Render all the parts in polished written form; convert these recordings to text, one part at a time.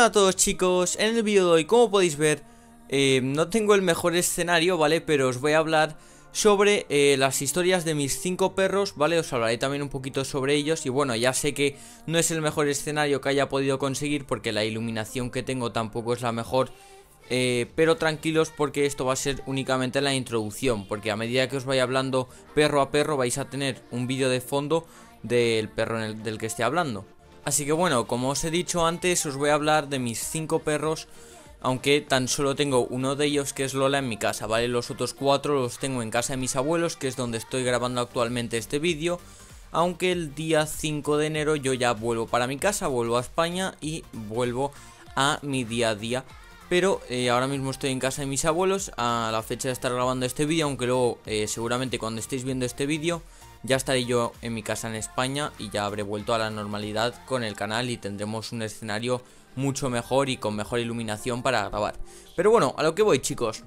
Hola a todos chicos, en el vídeo de hoy, como podéis ver, no tengo el mejor escenario, ¿vale? Pero os voy a hablar sobre las historias de mis 5 perros, ¿vale? Os hablaré también un poquito sobre ellos y bueno, ya sé que no es el mejor escenario que haya podido conseguir porque la iluminación que tengo tampoco es la mejor. Pero tranquilos porque esto va a ser únicamente la introducción, porque a medida que os vaya hablando perro a perro vais a tener un vídeo de fondo del perro del que esté hablando. Así que bueno, como os he dicho antes, os voy a hablar de mis 5 perros, aunque tan solo tengo uno de ellos que es Lola en mi casa, ¿vale? Los otros 4 los tengo en casa de mis abuelos, que es donde estoy grabando actualmente este vídeo. Aunque el día 5 de enero yo ya vuelvo para mi casa, vuelvo a España y vuelvo a mi día a día. Pero ahora mismo estoy en casa de mis abuelos a la fecha de estar grabando este vídeo, aunque luego seguramente cuando estéis viendo este vídeo ya estaré yo en mi casa en España y ya habré vuelto a la normalidad con el canal y tendremos un escenario mucho mejor y con mejor iluminación para grabar. Pero bueno, a lo que voy chicos.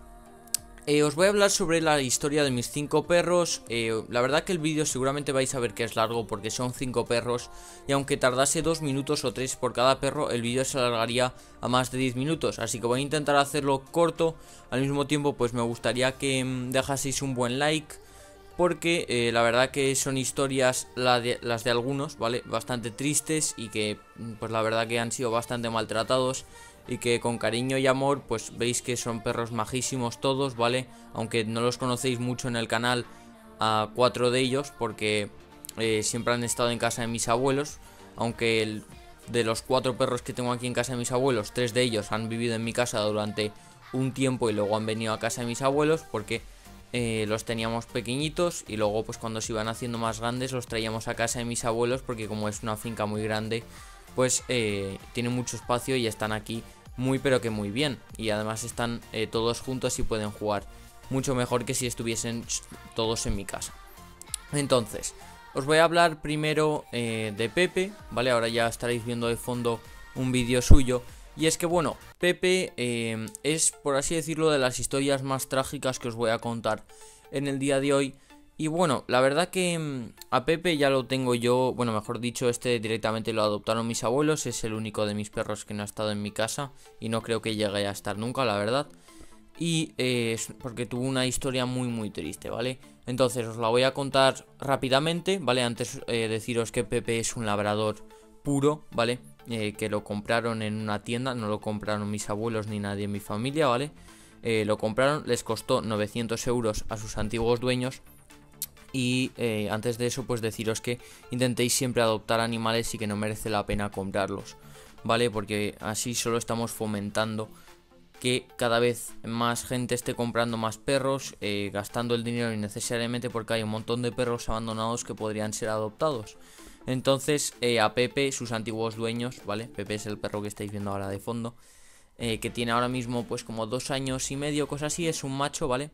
Os voy a hablar sobre la historia de mis 5 perros. La verdad que el vídeo seguramente vais a ver que es largo porque son 5 perros. Y aunque tardase 2 minutos o 3 por cada perro, el vídeo se alargaría a más de 10 minutos. Así que voy a intentar hacerlo corto. Al mismo tiempo pues me gustaría que dejaseis un buen like, porque la verdad que son historias las de algunos, ¿vale? Bastante tristes y que pues la verdad que han sido bastante maltratados. Y que con cariño y amor pues veis que son perros majísimos todos, ¿vale? Aunque no los conocéis mucho en el canal a 4 de ellos porque siempre han estado en casa de mis abuelos. Aunque de los 4 perros que tengo aquí en casa de mis abuelos, 3 de ellos han vivido en mi casa durante un tiempo y luego han venido a casa de mis abuelos porque los teníamos pequeñitos y luego pues cuando se iban haciendo más grandes los traíamos a casa de mis abuelos porque como es una finca muy grande pues tiene mucho espacio y están aquí muy pero que muy bien. Y además están todos juntos y pueden jugar mucho mejor que si estuviesen todos en mi casa. Entonces, os voy a hablar primero de Pepe, ¿vale? Ahora ya estaréis viendo de fondo un vídeo suyo. Y es que bueno, Pepe es, por así decirlo, de las historias más trágicas que os voy a contar en el día de hoy. Y bueno, la verdad que a Pepe ya lo tengo yo, bueno, mejor dicho, este directamente lo adoptaron mis abuelos, es el único de mis perros que no ha estado en mi casa y no creo que llegue a estar nunca, la verdad. Y porque tuvo una historia muy triste, ¿vale? Entonces os la voy a contar rápidamente, ¿vale? Antes deciros que Pepe es un labrador puro, ¿vale? Que lo compraron en una tienda, no lo compraron mis abuelos ni nadie en mi familia, ¿vale? Lo compraron, les costó 900 euros a sus antiguos dueños. Y antes de eso pues deciros que intentéis siempre adoptar animales y que no merece la pena comprarlos, ¿vale? Porque así solo estamos fomentando que cada vez más gente esté comprando más perros, gastando el dinero innecesariamente porque hay un montón de perros abandonados que podrían ser adoptados. Entonces a Pepe, sus antiguos dueños, ¿vale? Pepe es el perro que estáis viendo ahora de fondo, que tiene ahora mismo pues como 2 años y medio, cosas así, es un macho, ¿vale?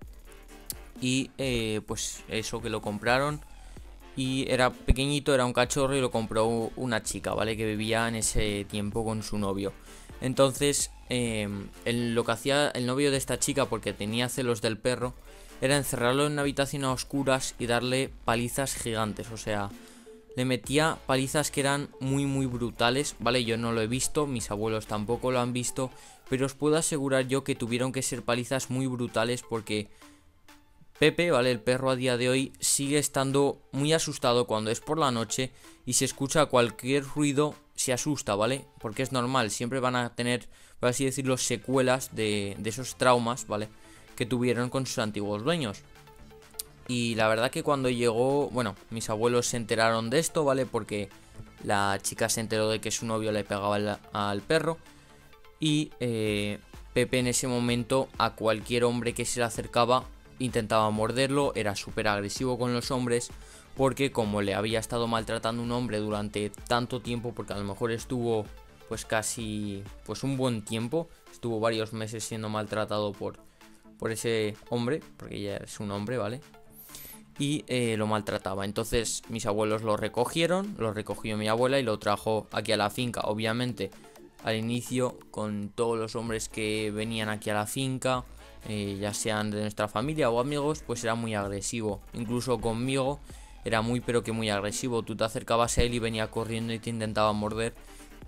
Y pues eso, que lo compraron y era pequeñito, era un cachorro y lo compró una chica, ¿vale? Que vivía en ese tiempo con su novio. Entonces lo que hacía el novio de esta chica, porque tenía celos del perro, era encerrarlo en una habitación a oscuras y darle palizas gigantes. O sea, le metía palizas que eran muy brutales, ¿vale? Yo no lo he visto, mis abuelos tampoco lo han visto, pero os puedo asegurar yo que tuvieron que ser palizas muy brutales porque Pepe, ¿vale? El perro a día de hoy sigue estando muy asustado cuando es por la noche y se escucha cualquier ruido, se asusta, ¿vale? Porque es normal, siempre van a tener, por así decirlo, secuelas de esos traumas, ¿vale? Que tuvieron con sus antiguos dueños. Y la verdad que cuando llegó, bueno, mis abuelos se enteraron de esto, ¿vale? Porque la chica se enteró de que su novio le pegaba al perro. Y Pepe en ese momento a cualquier hombre que se le acercaba intentaba morderlo, era súper agresivo con los hombres, porque como le había estado maltratando un hombre durante tanto tiempo, porque a lo mejor estuvo pues casi pues un buen tiempo, estuvo varios meses siendo maltratado por ese hombre, porque ya es un hombre, ¿vale? Y lo maltrataba. Entonces mis abuelos lo recogieron, lo recogió mi abuela y lo trajo aquí a la finca. Obviamente al inicio con todos los hombres que venían aquí a la finca, ya sean de nuestra familia o amigos, pues era muy agresivo. Incluso conmigo era muy pero que muy agresivo. Tú te acercabas a él y venía corriendo y te intentaba morder.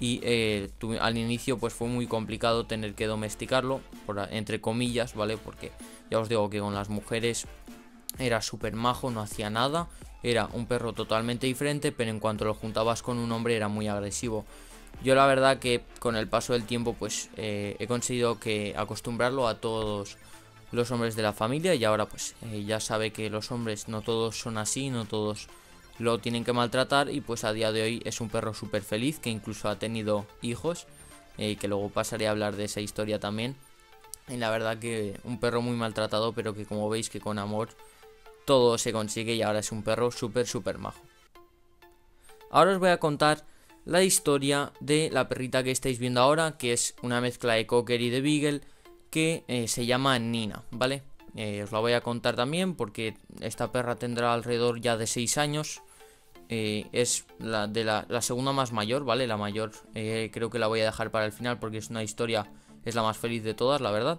y al inicio pues fue muy complicado tener que domesticarlo, entre comillas, ¿vale? Porque ya os digo que con las mujeres era súper majo, no hacía nada, era un perro totalmente diferente, pero en cuanto lo juntabas con un hombre era muy agresivo. Yo la verdad que con el paso del tiempo pues he conseguido que acostumbrarlo a todos los hombres de la familia, y ahora pues ya sabe que los hombres no todos son así, no todos lo tienen que maltratar, y pues a día de hoy es un perro súper feliz, que incluso ha tenido hijos, que luego pasaré a hablar de esa historia también. Y la verdad que un perro muy maltratado, pero que como veis que con amor todo se consigue, y ahora es un perro súper majo. Ahora os voy a contar la historia de la perrita que estáis viendo ahora, que es una mezcla de Cocker y de Beagle, que se llama Nina, ¿vale? Os la voy a contar también porque esta perra tendrá alrededor ya de 6 años. Es la segunda más mayor, ¿vale? La mayor creo que la voy a dejar para el final porque es una historia, es la más feliz de todas, la verdad.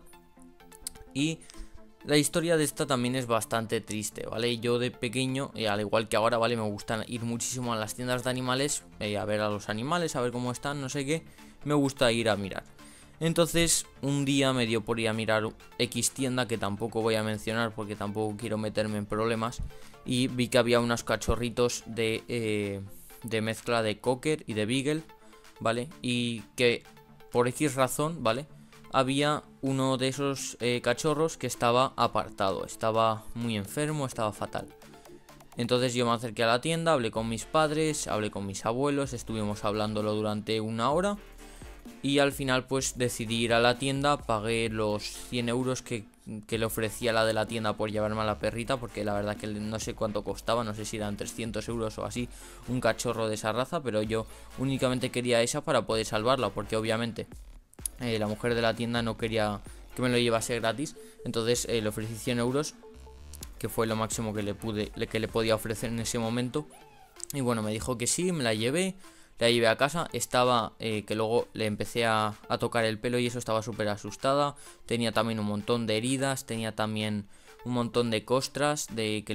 Y la historia de esta también es bastante triste, ¿vale? Yo de pequeño, al igual que ahora, ¿vale? Me gusta ir muchísimo a las tiendas de animales, a ver a los animales, a ver cómo están, no sé qué. Me gusta ir a mirar. Entonces, un día me dio por ir a mirar X tienda, que tampoco voy a mencionar porque tampoco quiero meterme en problemas. Y vi que había unos cachorritos de mezcla de Cocker y de Beagle, ¿vale? Y que por X razón, ¿vale? Había uno de esos cachorros que estaba apartado, estaba muy enfermo, estaba fatal. Entonces yo me acerqué a la tienda, hablé con mis padres, hablé con mis abuelos, estuvimos hablándolo durante una hora. Y al final pues decidí ir a la tienda, pagué los 100 euros que le ofrecía la de la tienda por llevarme a la perrita, porque la verdad que no sé cuánto costaba, no sé si eran 300 euros o así, un cachorro de esa raza, pero yo únicamente quería esa para poder salvarla, porque obviamente la mujer de la tienda no quería que me lo llevase gratis. Entonces le ofrecí 100 euros, que fue lo máximo que le podía ofrecer en ese momento. Y bueno, me dijo que sí, me la llevé a casa. Estaba, que luego le empecé a tocar el pelo y eso, estaba súper asustada. Tenía también un montón de heridas, tenía también un montón de costras de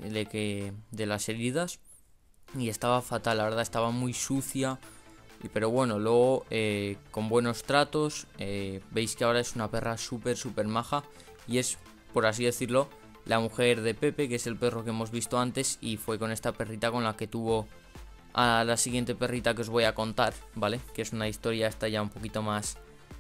las heridas. Y estaba fatal, la verdad, estaba muy sucia. Pero bueno, luego con buenos tratos, veis que ahora es una perra súper maja. Y es, por así decirlo, la mujer de Pepe, que es el perro que hemos visto antes. Y fue con esta perrita con la que tuvo a la siguiente perrita que os voy a contar, ¿vale? Que es una historia esta ya un poquito más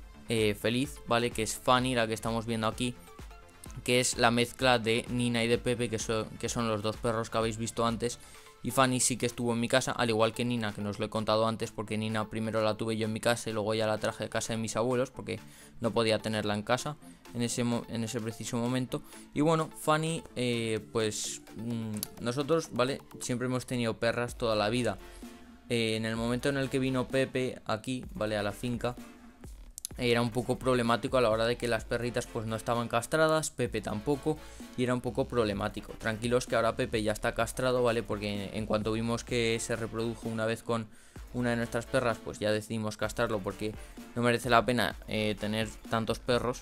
feliz, ¿vale? Que es Fanny, la que estamos viendo aquí, que es la mezcla de Nina y de Pepe, que son los dos perros que habéis visto antes. Y Fanny sí que estuvo en mi casa, al igual que Nina, que no os lo he contado antes, porque Nina primero la tuve yo en mi casa y luego ya la traje a casa de mis abuelos, porque no podía tenerla en casa en ese preciso momento. Y bueno, Fanny, pues nosotros, ¿vale? Siempre hemos tenido perras toda la vida. En el momento en el que vino Pepe aquí, ¿vale? A la finca, era un poco problemático a la hora de que las perritas pues no estaban castradas, Pepe tampoco, y era un poco problemático. Tranquilos que ahora Pepe ya está castrado, ¿vale? Porque en cuanto vimos que se reprodujo una vez con una de nuestras perras, pues ya decidimos castrarlo, porque no merece la pena tener tantos perros,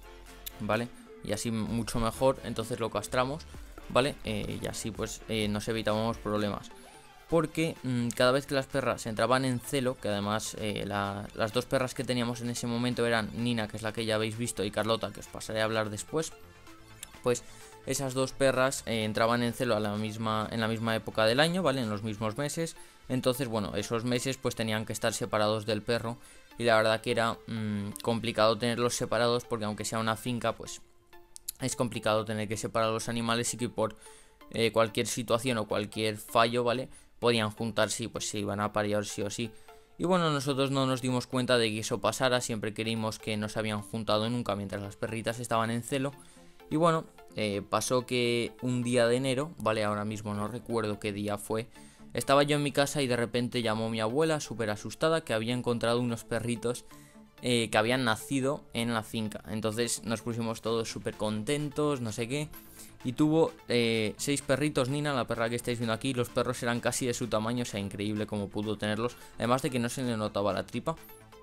¿vale? Y así mucho mejor, entonces lo castramos, ¿vale? Y así pues nos evitamos problemas. Porque cada vez que las perras entraban en celo, que además las dos perras que teníamos en ese momento eran Nina, que es la que ya habéis visto, y Carlota, que os pasaré a hablar después, pues esas dos perras entraban en celo en la misma época del año, ¿vale? En los mismos meses. Entonces, bueno, esos meses pues tenían que estar separados del perro, y la verdad que era complicado tenerlos separados, porque aunque sea una finca, pues es complicado tener que separar a los animales, y que por cualquier situación o cualquier fallo, ¿vale? Podían juntarse y pues se iban a parir sí o sí. Y bueno, nosotros no nos dimos cuenta de que eso pasara, siempre creímos que no se habían juntado nunca mientras las perritas estaban en celo. Y bueno, pasó que un día de enero, vale, ahora mismo no recuerdo qué día fue, estaba yo en mi casa y de repente llamó mi abuela súper asustada, que había encontrado unos perritos que habían nacido en la finca. Entonces nos pusimos todos súper contentos, no sé qué. Y tuvo 6 perritos Nina, la perra que estáis viendo aquí. Los perros eran casi de su tamaño, o sea, increíble cómo pudo tenerlos. Además de que no se le notaba la tripa.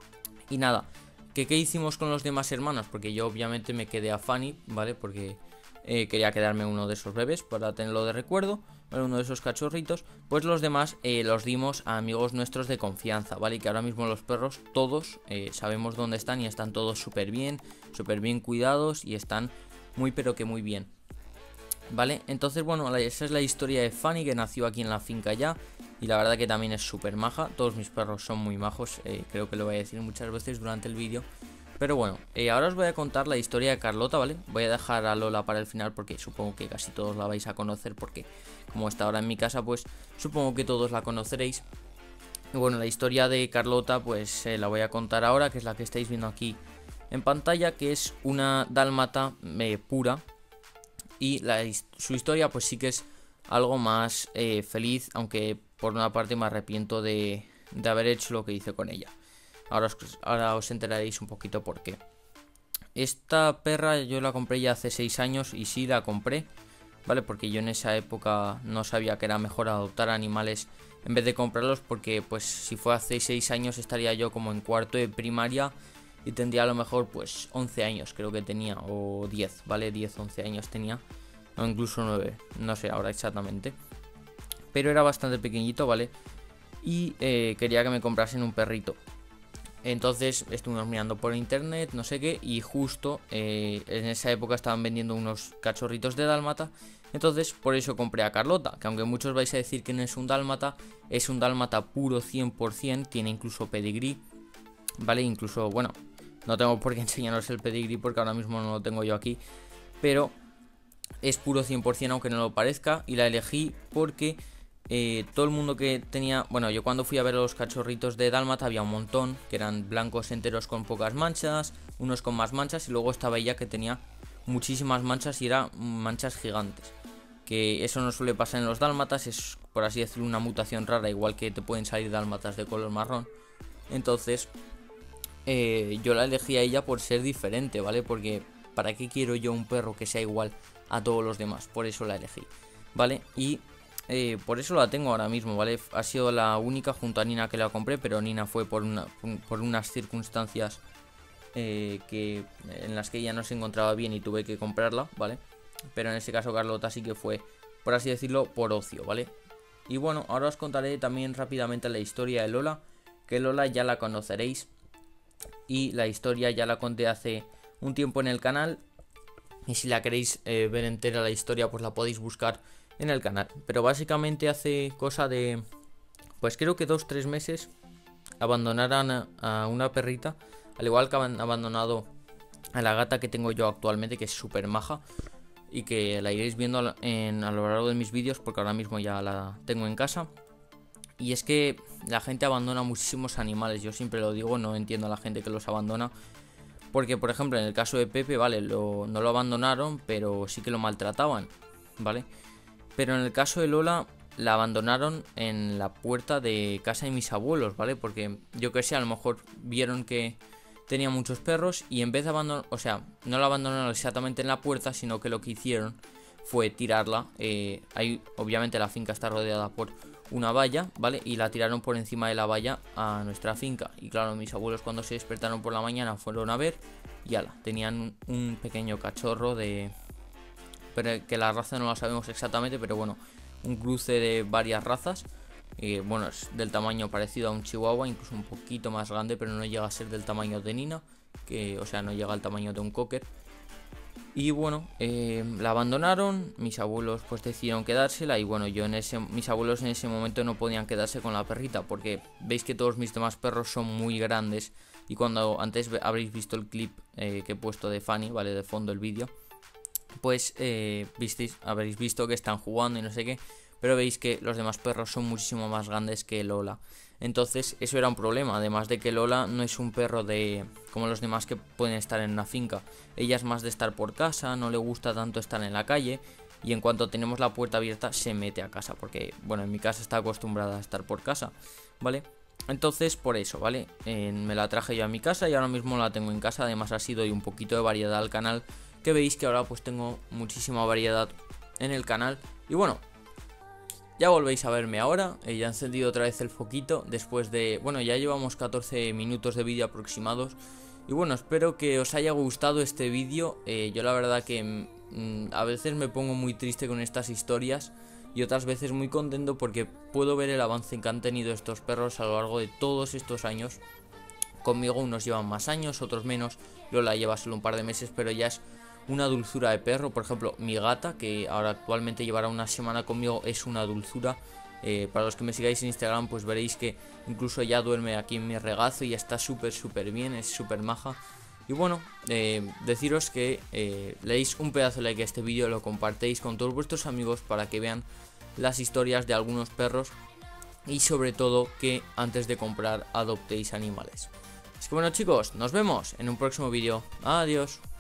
Y nada, ¿qué hicimos con los demás hermanos? Porque yo obviamente me quedé a Fanny, ¿vale? Porque quería quedarme uno de esos bebés para tenerlo de recuerdo, ¿vale? Uno de esos cachorritos. Pues los demás los dimos a amigos nuestros de confianza, ¿vale? Y que ahora mismo los perros todos sabemos dónde están y están todos súper bien cuidados y están muy pero que muy bien, ¿vale? Entonces bueno, esa es la historia de Fanny, que nació aquí en la finca ya. Y la verdad que también es súper maja. Todos mis perros son muy majos, creo que lo voy a decir muchas veces durante el vídeo. Pero bueno, ahora os voy a contar la historia de Carlota, ¿vale? Voy a dejar a Lola para el final porque supongo que casi todos la vais a conocer, porque como está ahora en mi casa, pues supongo que todos la conoceréis. Y bueno, la historia de Carlota pues la voy a contar ahora, que es la que estáis viendo aquí en pantalla, que es una dálmata pura. Y su historia pues sí que es algo más feliz, aunque por una parte me arrepiento de haber hecho lo que hice con ella. Ahora os enteraréis un poquito por qué. Esta perra yo la compré ya hace 6 años y sí la compré, ¿vale? Porque yo en esa época no sabía que era mejor adoptar animales en vez de comprarlos, porque pues si fue hace 6 años estaría yo como en cuarto de primaria y tendría a lo mejor pues 11 años creo que tenía, o 10, ¿vale? 10, 11 años tenía, o incluso 9, no sé ahora exactamente. Pero era bastante pequeñito, ¿vale? Y quería que me comprasen un perrito. Entonces estuvimos mirando por internet, no sé qué, y justo en esa época estaban vendiendo unos cachorritos de dálmata. Entonces por eso compré a Carlota, que aunque muchos vais a decir que no es un dálmata puro 100%, tiene incluso pedigrí, ¿vale? Incluso, bueno, no tengo por qué enseñaros el pedigrí porque ahora mismo no lo tengo yo aquí, pero es puro 100% aunque no lo parezca, y la elegí porque todo el mundo que tenía, bueno, yo cuando fui a ver los cachorritos de dálmata había un montón que eran blancos enteros con pocas manchas, unos con más manchas, y luego estaba ella que tenía muchísimas manchas y eran manchas gigantes, que eso no suele pasar en los dálmatas, es por así decirlo una mutación rara, igual que te pueden salir dálmatas de color marrón. Entonces yo la elegí a ella por ser diferente, ¿vale? Porque ¿para qué quiero yo un perro que sea igual a todos los demás? Por eso la elegí, ¿vale? Y por eso la tengo ahora mismo, ¿vale? Ha sido la única junto a Nina que la compré, pero Nina fue por unas circunstancias en las que ella no se encontraba bien y tuve que comprarla, ¿vale? Pero en este caso Carlota sí que fue, por así decirlo, por ocio, ¿vale? Y bueno, ahora os contaré también rápidamente la historia de Lola, que Lola ya la conoceréis. Y la historia ya la conté hace un tiempo en el canal, y si la queréis ver entera la historia pues la podéis buscar en el canal. Pero básicamente hace cosa de, pues creo que 2-3 meses abandonaron a una perrita, al igual que han abandonado a la gata que tengo yo actualmente, que es súper maja y que la iréis viendo a lo largo de mis vídeos, porque ahora mismo ya la tengo en casa. Y es que la gente abandona muchísimos animales, yo siempre lo digo, no entiendo a la gente que los abandona. Porque por ejemplo en el caso de Pepe, vale, no lo abandonaron, pero sí que lo maltrataban, ¿vale? Pero en el caso de Lola la abandonaron en la puerta de casa de mis abuelos, ¿vale? Porque yo que sé, a lo mejor vieron que tenía muchos perros y en vez de abandonar, o sea, no la abandonaron exactamente en la puerta, sino que lo que hicieron fue tirarla. Ahí obviamente la finca está rodeada por una valla, ¿vale? Y la tiraron por encima de la valla a nuestra finca. Y claro, mis abuelos cuando se despertaron por la mañana fueron a ver y ala, tenían un pequeño cachorro pero que la raza no la sabemos exactamente, pero bueno, un cruce de varias razas. Bueno, es del tamaño parecido a un chihuahua, incluso un poquito más grande, pero no llega a ser del tamaño de Nina, o sea, no llega al tamaño de un cocker. Y bueno, la abandonaron, mis abuelos pues decidieron quedársela y bueno, mis abuelos en ese momento no podían quedarse con la perrita porque veis que todos mis demás perros son muy grandes. Y cuando antes habréis visto el clip que he puesto de Fanny, ¿vale? De fondo el vídeo, pues habréis visto que están jugando y no sé qué, pero veis que los demás perros son muchísimo más grandes que Lola. Entonces eso era un problema, además de que Lola no es un perro como los demás que pueden estar en una finca. Ella es más de estar por casa, no le gusta tanto estar en la calle, y en cuanto tenemos la puerta abierta se mete a casa, porque bueno, en mi casa está acostumbrada a estar por casa, ¿vale? Entonces por eso, ¿vale? Me la traje yo a mi casa y ahora mismo la tengo en casa. Además así doy un poquito de variedad al canal, que veis que ahora pues tengo muchísima variedad en el canal. Y bueno, ya volvéis a verme ahora, ya he encendido otra vez el foquito después de, bueno, ya llevamos 14 minutos de vídeo aproximados. Y bueno, espero que os haya gustado este vídeo. Yo la verdad que a veces me pongo muy triste con estas historias y otras veces muy contento porque puedo ver el avance que han tenido estos perros a lo largo de todos estos años. Conmigo unos llevan más años, otros menos. Lola lleva solo un par de meses, pero ya es una dulzura de perro. Por ejemplo, mi gata, que ahora actualmente llevará una semana conmigo, es una dulzura. Para los que me sigáis en Instagram, pues veréis que incluso ya duerme aquí en mi regazo y está súper bien, es súper maja. Y bueno, deciros que le deis un pedazo de like a este vídeo, lo compartéis con todos vuestros amigos para que vean las historias de algunos perros y sobre todo que antes de comprar adoptéis animales. Así que bueno chicos, nos vemos en un próximo vídeo. Adiós.